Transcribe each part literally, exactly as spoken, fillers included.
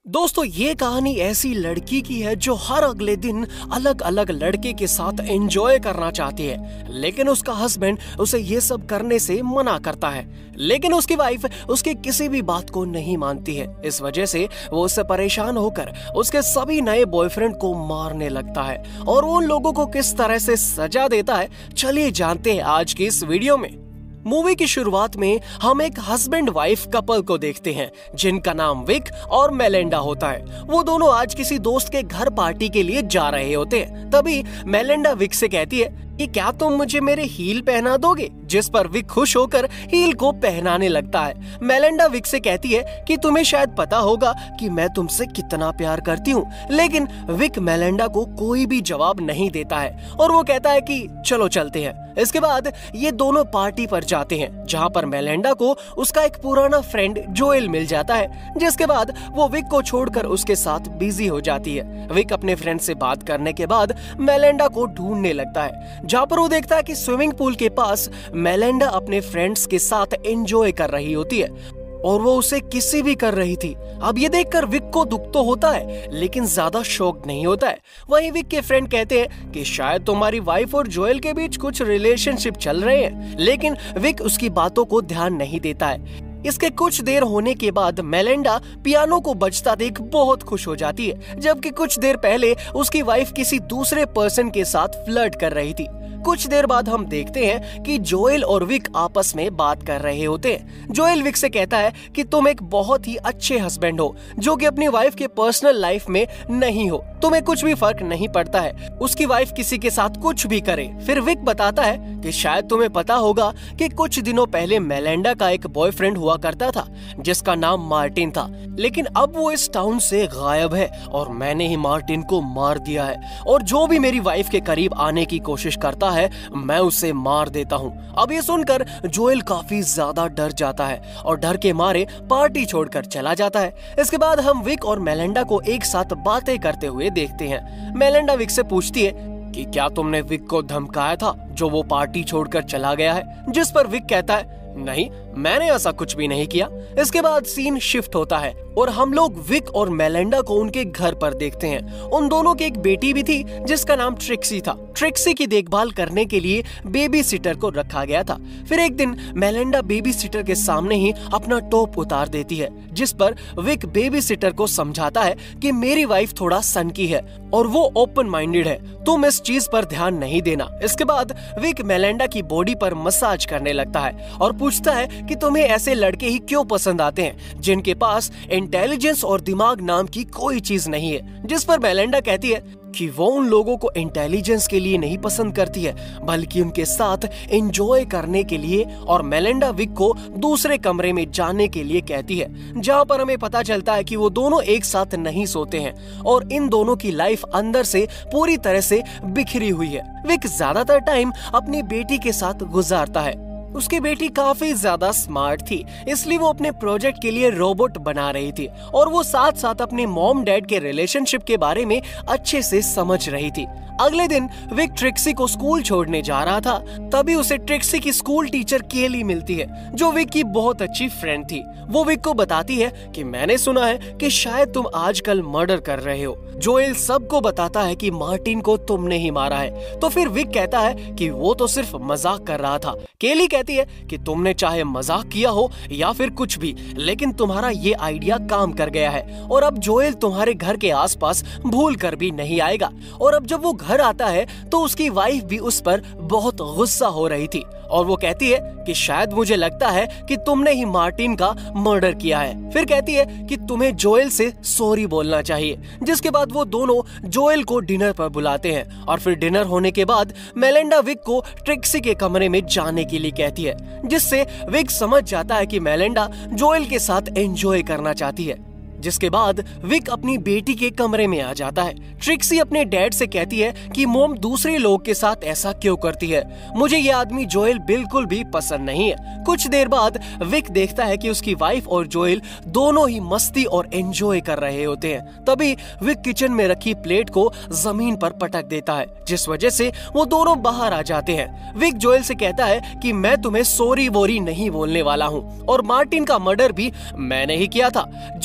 दोस्तों ये कहानी ऐसी लड़की की है जो हर अगले दिन अलग अलग लड़के के साथ एंजॉय करना चाहती है, लेकिन उसका हस्बैंड उसे ये सब करने से मना करता है। लेकिन उसकी वाइफ उसकी किसी भी बात को नहीं मानती है। इस वजह से वो उससे परेशान होकर उसके सभी नए बॉयफ्रेंड को मारने लगता है और उन लोगों को किस तरह से सजा देता है, चलिए जानते हैं आज की इस वीडियो में। मूवी की शुरुआत में हम एक हस्बैंड वाइफ कपल को देखते हैं जिनका नाम विक और मेलिंडा होता है। वो दोनों आज किसी दोस्त के घर पार्टी के लिए जा रहे होते हैं। तभी मेलिंडा विक से कहती है कि क्या तुम मुझे मेरे हील पहना दोगे, जिस पर विक खुश होकर हील को पहनाने लगता है। मेलिंडा विक से कहती है कि तुम्हें शायद पता होगा कि मैं तुमसे कितना प्यार करती हूँ, लेकिन विक मेलिंडा को कोई भी जवाब नहीं देता है और वो कहता है कि चलो चलते हैं। इसके बाद ये दोनों पार्टी पर जाते हैं जहाँ पर मेलिंडा को उसका एक पुराना फ्रेंड जोएल मिल जाता है, जिसके बाद वो विक को छोड़कर उसके साथ बिजी हो जाती है। विक अपने फ्रेंड से बात करने के बाद मेलिंडा को ढूंढने लगता है, जहाँ पर वो देखता है कि स्विमिंग पूल के पास मेलिंडा अपने फ्रेंड्स के साथ एंजॉय कर रही होती है और वो उसे किसी भी कर रही थी। अब ये देखकर विक को दुख तो होता है, लेकिन ज्यादा शॉक नहीं होता है। वहीं विक के फ्रेंड कहते हैं कि शायद तुम्हारी वाइफ और जोएल के बीच कुछ रिलेशनशिप चल रहे हैं, लेकिन विक उसकी बातों को ध्यान नहीं देता है। इसके कुछ देर होने के बाद मेलिंडा पियानो को बजता देख बहुत खुश हो जाती है, जबकि कुछ देर पहले उसकी वाइफ किसी दूसरे पर्सन के साथ फ्लर्ट कर रही थी। कुछ देर बाद हम देखते हैं कि जोएल और विक आपस में बात कर रहे होते हैं। जोएल विक से कहता है कि तुम एक बहुत ही अच्छे हस्बैंड हो जो कि अपनी वाइफ के पर्सनल लाइफ में नहीं हो, तुम्हें कुछ भी फर्क नहीं पड़ता है उसकी वाइफ किसी के साथ कुछ भी करे। फिर विक बताता है कि शायद तुम्हें पता होगा कि कुछ दिनों पहले मेलिंडा का एक बॉयफ्रेंड हुआ करता था जिसका नाम मार्टिन था, लेकिन अब वो इस टाउन से गायब है और मैंने ही मार्टिन को मार दिया है और जो भी मेरी वाइफ के करीब आने की कोशिश करता है मैं उसे मार देता हूँ। अब ये सुनकर जोएल काफी ज्यादा डर जाता है और डर के मारे पार्टी छोड़कर चला जाता है। इसके बाद हम विक और मेलिंडा को एक साथ बातें करते हुए देखते हैं। मेलिंडा विक से पूछती है कि क्या तुमने विक को धमकाया था जो वो पार्टी छोड़कर चला गया है, जिस पर विक कहता है नहीं, मैंने ऐसा कुछ भी नहीं किया। इसके बाद सीन शिफ्ट होता है और हम लोग विक और मेलिंडा को उनके घर पर देखते हैं। उन दोनों की एक बेटी भी थी जिसका नाम ट्रिक्सी था। ट्रिक्सी की देखभाल करने के लिए बेबी सिटर को रखा गया था। फिर एक दिन मेलिंडा बेबी सिटर के सामने ही अपना टॉप उतार देती है, जिस पर विक बेबी सिटर को समझाता है कि मेरी वाइफ थोड़ा सनकी है और वो ओपन माइंडेड है, तुम इस चीज पर ध्यान नहीं देना। इसके बाद विक मेलिंडा की बॉडी पर मसाज करने लगता है और पूछता है कि तुम्हें ऐसे लड़के ही क्यों पसंद आते हैं जिनके पास इंटेलिजेंस और दिमाग नाम की कोई चीज नहीं है, जिस पर मेलिंडा कहती है कि वो उन लोगों को इंटेलिजेंस के लिए नहीं पसंद करती है बल्कि उनके साथ एंजॉय करने के लिए। और मेलिंडा विक को दूसरे कमरे में जाने के लिए कहती है, जहां पर हमें पता चलता है कि वो दोनों एक साथ नहीं सोते हैं और इन दोनों की लाइफ अंदर से पूरी तरह से बिखरी हुई है। विक ज्यादातर टाइम अपनी बेटी के साथ गुजारता है। उसकी बेटी काफी ज्यादा स्मार्ट थी, इसलिए वो अपने प्रोजेक्ट के लिए रोबोट बना रही थी और वो साथ साथ अपने मॉम डैड के रिलेशनशिप के बारे में अच्छे से समझ रही थी। अगले दिन विक ट्रिक्सी को स्कूल छोड़ने जा रहा था, तभी उसे ट्रिक्सी की स्कूल टीचर केली मिलती है जो विक की बहुत अच्छी फ्रेंड थी। वो विक को बताती है कि मैंने सुना है कि शायद तुम आजकल मर्डर कर रहे हो। जोएल सबको बताता है कि मार्टिन को तुमने ही मारा है, तो फिर विक कहता है कि वो तो सिर्फ मजाक कर रहा था। केली कहती है कि तुमने चाहे मजाक किया हो या फिर कुछ भी, लेकिन तुम्हारा ये आइडिया काम कर गया है और अब जोएल तुम्हारे घर के आसपास भूल कर भी नहीं आएगा। और अब जब वो घर आता है तो उसकी वाइफ भी उस पर बहुत गुस्सा हो रही थी और वो कहती है कि शायद मुझे लगता है कि तुमने ही मार्टिन का मर्डर किया है। फिर कहती है कि तुम्हें जोएल से सॉरी बोलना चाहिए, जिसके बाद वो दोनों जोएल को डिनर पर बुलाते हैं और फिर डिनर होने के बाद मेलिंडा विक को ट्रिक्सी के कमरे में जाने के लिए कहती है, जिससे विक समझ जाता है कि मेलिंडा जोएल के साथ एंजॉय करना चाहती है। जिसके बाद विक अपनी बेटी के कमरे में आ जाता है। ट्रिक्सी अपने डैड से कहती है कि मॉम दूसरे लोग के साथ ऐसा क्यों करती है, मुझे ये आदमी जोएल बिल्कुल भी पसंद नहीं है। कुछ देर बाद विक देखता है कि उसकी वाइफ और जोएल दोनों ही मस्ती और एंजॉय कर रहे होते हैं। तभी विक किचन में रखी प्लेट को जमीन पर पटक देता है, जिस वजह से वो दोनों बाहर आ जाते हैं। विक जोएल से कहता है कि मैं तुम्हें सॉरी वोरी नहीं बोलने वाला हूँ और मार्टिन का मर्डर भी मैंने ही किया था। जोएल अब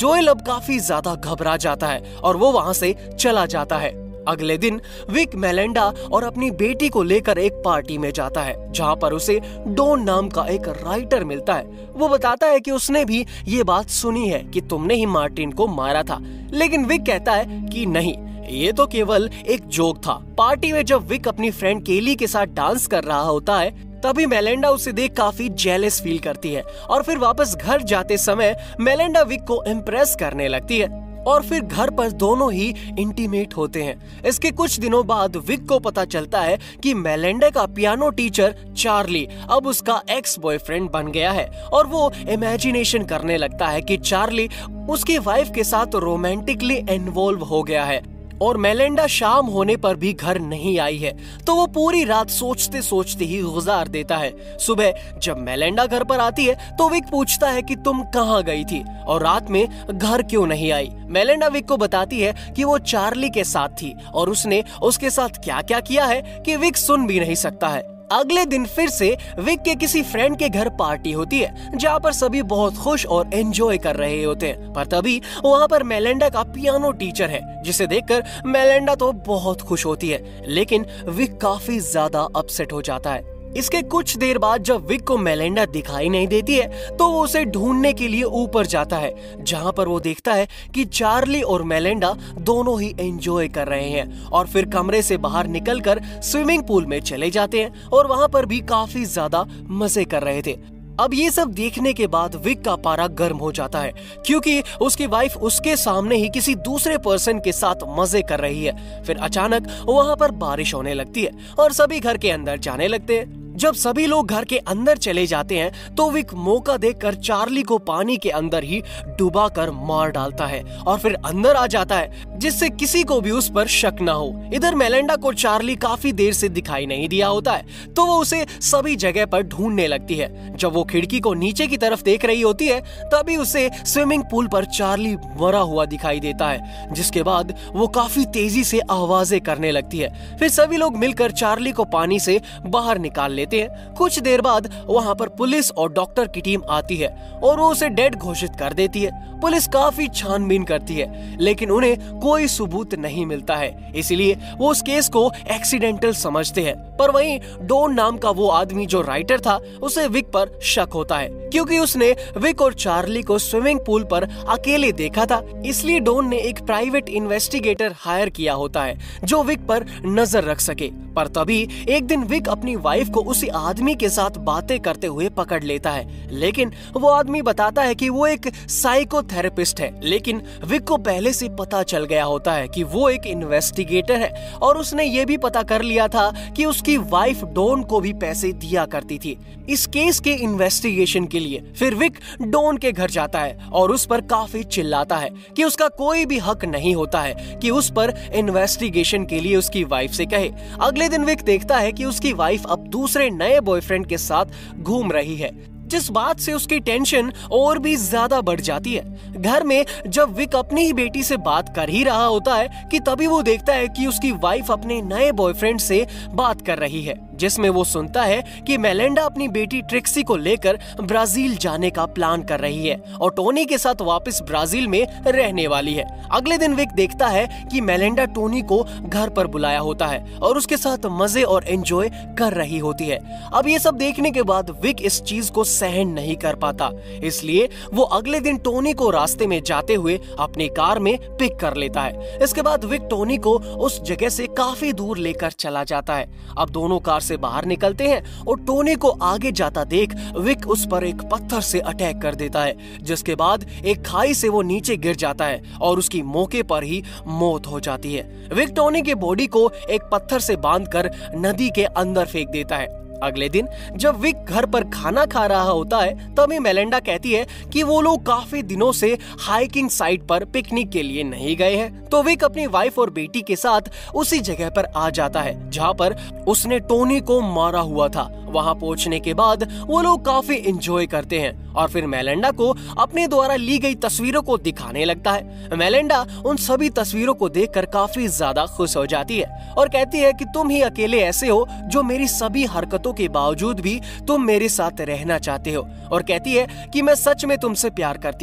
काफी ज्यादा घबरा जाता है और वो वहाँ से चला जाता है। अगले दिन विक मेलिंडा और अपनी बेटी को लेकर एक पार्टी में जाता है, जहाँ पर उसे डॉन नाम का एक राइटर मिलता है। वो बताता है कि उसने भी ये बात सुनी है कि तुमने ही मार्टिन को मारा था, लेकिन विक कहता है कि नहीं, ये तो केवल एक जोक था। पार्टी में जब विक अपनी फ्रेंड केली के साथ डांस कर रहा होता है, तभी मेलिंडा उसे देख काफी जेलस फील करती है और फिर वापस घर जाते समय मेलिंडा विक को इम्प्रेस करने लगती है और फिर घर पर दोनों ही इंटीमेट होते हैं। इसके कुछ दिनों बाद विक को पता चलता है कि मेलिंडा का पियानो टीचर चार्ली अब उसका एक्स बॉयफ्रेंड बन गया है और वो इमेजिनेशन करने लगता है कि चार्ली उसकी वाइफ के साथ रोमांटिकली इन्वॉल्व हो गया है और मेलिंडा शाम होने पर भी घर नहीं आई है, तो वो पूरी रात सोचते सोचते ही गुजार देता है। सुबह जब मेलिंडा घर पर आती है तो विक पूछता है कि तुम कहाँ गई थी और रात में घर क्यों नहीं आई। मेलिंडा विक को बताती है कि वो चार्ली के साथ थी और उसने उसके साथ क्या क्या किया है कि विक सुन भी नहीं सकता है। अगले दिन फिर से विक के किसी फ्रेंड के घर पार्टी होती है, जहाँ पर सभी बहुत खुश और एंजॉय कर रहे होते हैं। पर तभी वहाँ पर मेलिंडा का पियानो टीचर है, जिसे देखकर मेलिंडा तो बहुत खुश होती है, लेकिन विक काफी ज्यादा अपसेट हो जाता है। इसके कुछ देर बाद जब विक को मेलिंडा दिखाई नहीं देती है तो वो उसे ढूंढने के लिए ऊपर जाता है, जहां पर वो देखता है कि चार्ली और मेलिंडा दोनों ही एंजॉय कर रहे हैं और फिर कमरे से बाहर निकलकर स्विमिंग पूल में चले जाते हैं और वहां पर भी काफी ज्यादा मजे कर रहे थे। अब ये सब देखने के बाद विक का पारा गर्म हो जाता है, क्योंकि उसकी वाइफ उसके सामने ही किसी दूसरे पर्सन के साथ मजे कर रही है। फिर अचानक वहाँ पर बारिश होने लगती है और सभी घर के अंदर जाने लगते हैं। जब सभी लोग घर के अंदर चले जाते हैं तो विक मौका देखकर चार्ली को पानी के अंदर ही डुबा कर मार डालता है और फिर अंदर आ जाता है, जिससे किसी को भी उस पर शक न हो। इधर मेलिंडा को चार्ली काफी देर से दिखाई नहीं दिया होता है, तो वो उसे सभी जगह पर ढूंढने लगती है। जब वो खिड़की को नीचे की तरफ देख रही होती है तभी उसे स्विमिंग पूल पर चार्ली मरा हुआ दिखाई देता है, जिसके बाद वो काफी तेजी से आवाजें करने लगती है। फिर सभी लोग मिलकर चार्ली को पानी से बाहर निकाल लेते हैं। कुछ देर बाद वहां पर पुलिस और डॉक्टर की टीम आती है और वो उसे डेड घोषित कर देती है। पुलिस काफी छानबीन करती है, लेकिन उन्हें कोई सबूत नहीं मिलता है, इसलिए वो उस केस को एक्सीडेंटल समझते हैं। पर वहीं डॉन नाम का वो आदमी जो राइटर था, उसे विक पर शक होता है, क्योंकि उसने विक और चार्ली को स्विमिंग पूल पर अकेले देखा था। इसलिए डॉन ने एक प्राइवेट इन्वेस्टिगेटर हायर किया होता है जो विक पर नजर रख सके। पर तभी एक दिन विक अपनी वाइफ को उसी आदमी के साथ बातें करते हुए पकड़ लेता है, लेकिन वो आदमी बताता है कि वो एक साइकोथेरेपिस्ट है। लेकिन विक को पहले से पता चल गया होता है कि वो एक इन्वेस्टिगेटर है और उसने ये भी पता कर लिया था कि उसकी वाइफ डॉन को भी पैसे दिया करती थी इस केस के इन्वेस्टिगेशन के लिए। फिर विक डॉन के घर जाता है और उस पर काफी चिल्लाता है कि उसका कोई भी हक नहीं होता है कि उस पर इन्वेस्टिगेशन के लिए उसकी वाइफ से कहे। अगले दिन विक देखता है कि उसकी वाइफ अब दूसरे नए बॉयफ्रेंड के साथ घूम रही है, जिस बात से उसकी टेंशन और भी ज्यादा बढ़ जाती है। घर में जब विक अपनी ही बेटी से बात कर ही रहा होता है कि तभी वो देखता है कि उसकी वाइफ अपने नए बॉयफ्रेंड से बात कर रही है, जिसमें वो सुनता है कि मेलिंडा अपनी बेटी ट्रिक्सी को लेकर ब्राजील जाने का प्लान कर रही है और टोनी के साथ वापस ब्राजील में रहने वाली है। अगले दिन विक देखता है कि मेलिंडा टोनी को घर पर बुलाया होता है और उसके साथ मजे और एंजॉय कर रही होती है। अब ये सब देखने के बाद विक इस चीज को सहन नहीं कर पाता, इसलिए वो अगले दिन टोनी को रास्ते में जाते हुए अपनी कार में पिक कर लेता है। इसके बाद विक टोनी को उस जगह से काफी दूर लेकर चला जाता है। अब दोनों कार से बाहर निकलते हैं और टोनी को आगे जाता देख विक उस पर एक पत्थर से अटैक कर देता है, जिसके बाद एक खाई से वो नीचे गिर जाता है और उसकी मौके पर ही मौत हो जाती है। विक टोनी के बॉडी को एक पत्थर से बांधकर नदी के अंदर फेंक देता है। अगले दिन जब विक घर पर खाना खा रहा होता है तभी मेलिंडा कहती है कि वो लोग काफी दिनों से हाइकिंग साइट पर पिकनिक के लिए नहीं गए हैं, तो विक अपनी वाइफ और बेटी के साथ उसी जगह पर आ जाता है जहां पर उसने टोनी को मारा हुआ था। वहां पहुंचने के बाद वो लोग काफी एंजॉय करते हैं और फिर मेलिंडा को अपने द्वारा ली गई तस्वीरों को दिखाने लगता है। मेलिंडा उन सभी तस्वीरों को देखकर काफी ज्यादा खुश हो जाती है और कहती है कि तुम ही अकेले ऐसे हो जो मेरी सभी हरकतों के बावजूद भी तुम मेरे साथ रहना चाहते हो, और कहती है कि मैं सच में तुमसे प्यार करती हूँ।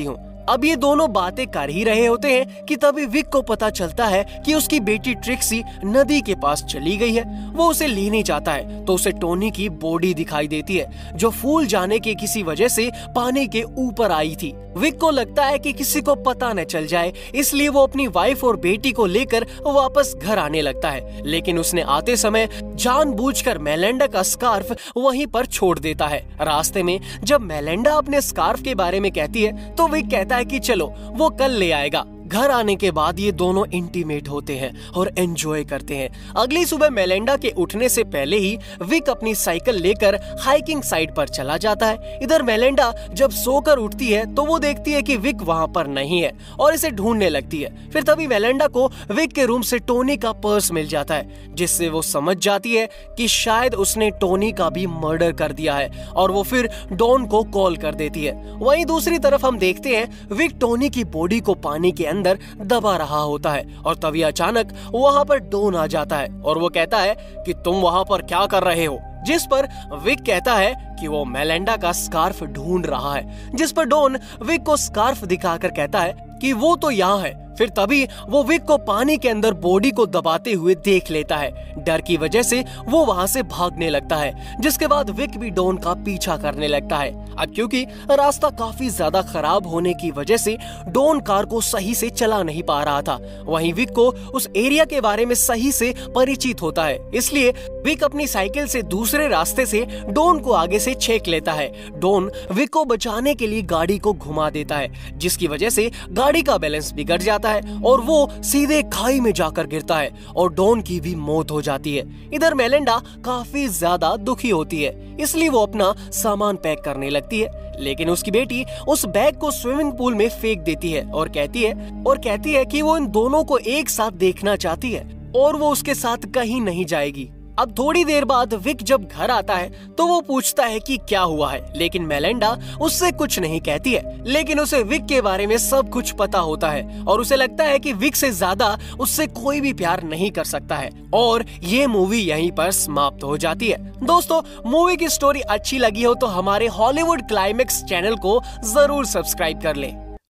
अब ये दोनों बातें कर ही रहे होते हैं कि तभी विक को पता चलता है कि उसकी बेटी ट्रिक्सी नदी के पास चली गई है। वो उसे लेने जाता है तो उसे टोनी की बॉडी दिखाई देती है जो फूल जाने के किसी वजह से पानी के ऊपर आई थी। विक को लगता है कि किसी को पता न चल जाए, इसलिए वो अपनी वाइफ और बेटी को लेकर वापस घर आने लगता है, लेकिन उसने आते समय जानबूझकर मेलिंडा का स्कार्फ वहीं पर छोड़ देता है। रास्ते में जब मेलिंडा अपने स्कार्फ के बारे में कहती है तो विक कहता है कि चलो वो कल ले आएगा। घर आने के बाद ये दोनों इंटीमेट होते हैं और एंजॉय करते हैं। अगली सुबह मेलिंडा के उठने से पहले ही विक अपनी साइकिल लेकर हाइकिंग साइट पर चला जाता है। इधर मेलिंडा जब सोकर उठती है तो वो देखती है कि विक वहाँ पर नहीं है और इसे ढूंढने लगती है। फिर तभी मेलिंडा को विक के रूम से टोनी का पर्स मिल जाता है, जिससे वो समझ जाती है कि शायद उसने टोनी का भी मर्डर कर दिया है और वो फिर डॉन को कॉल कर देती है। वहीं दूसरी तरफ हम देखते हैं विक टोनी की बॉडी को पानी के अंदर दबा रहा होता है और तभी अचानक वहां पर डॉन आ जाता है और वो कहता है कि तुम वहां पर क्या कर रहे हो, जिस पर विक कहता है कि वो मेलिंडा का स्कार्फ ढूंढ रहा है, जिस पर डॉन विक को स्कार्फ दिखाकर कहता है कि वो तो यहाँ है। फिर तभी वो विक को पानी के अंदर बॉडी को दबाते हुए देख लेता है। डर की वजह से वो वहां से भागने लगता है, जिसके बाद विक भी डॉन का पीछा करने लगता है। अब क्योंकि रास्ता काफी ज्यादा खराब होने की वजह से डॉन कार को सही से चला नहीं पा रहा था। वहीं विक को उस एरिया के बारे में सही से परिचित होता है, इसलिए विक अपनी साइकिल से दूसरे रास्ते से डॉन को आगे से छेक लेता है। डॉन विक को बचाने के लिए गाड़ी को घुमा देता है, जिसकी वजह से गाड़ी का बैलेंस बिगड़ जाता है और वो सीधे खाई में जाकर गिरता है और डॉन की भी मौत हो जाती है। इधर मेलिंडा काफी ज्यादा दुखी होती है, इसलिए वो अपना सामान पैक करने लगती है, लेकिन उसकी बेटी उस बैग को स्विमिंग पूल में फेंक देती है और कहती है और कहती है कि वो इन दोनों को एक साथ देखना चाहती है और वो उसके साथ कहीं नहीं जाएगी। अब थोड़ी देर बाद विक जब घर आता है तो वो पूछता है कि क्या हुआ है, लेकिन मेलिंडा उससे कुछ नहीं कहती है, लेकिन उसे विक के बारे में सब कुछ पता होता है और उसे लगता है कि विक से ज्यादा उससे कोई भी प्यार नहीं कर सकता है। और ये मूवी यहीं पर समाप्त हो जाती है। दोस्तों, मूवी की स्टोरी अच्छी लगी हो तो हमारे हॉलीवुड क्लाइमेक्स चैनल को जरूर सब्सक्राइब कर लें।